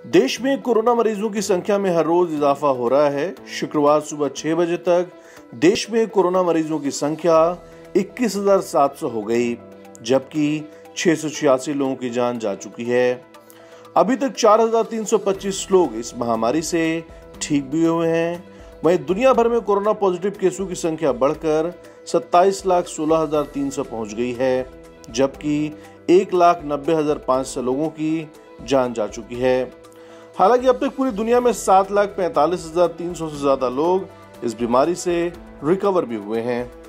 देश में कोरोना मरीजों की संख्या में हर रोज इजाफा हो रहा है। शुक्रवार सुबह 6 बजे तक देश में कोरोना मरीजों की संख्या 21,700 हो गई, जबकि 686 लोगों की जान जा चुकी है। अभी तक 4,325 लोग इस महामारी से ठीक भी हुए हैं। वहीं दुनिया भर में कोरोना पॉजिटिव केसों की संख्या बढ़कर 27,16,300 पहुंच गई है, जबकि 1,90,500 लोगों की जान जा चुकी है। हालांकि अब तक पूरी दुनिया में 7,45,300 से ज्यादा लोग इस बीमारी से रिकवर भी हुए हैं।